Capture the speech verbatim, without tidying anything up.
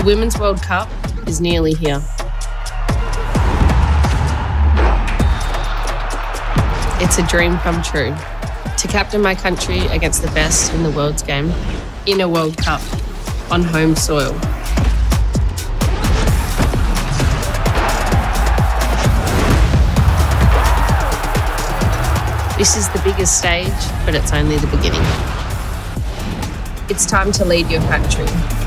The Women's World Cup is nearly here. It's a dream come true, to captain my country against the best in the world's game, in a World Cup, on home soil. This is the biggest stage, but it's only the beginning. It's time to lead your country.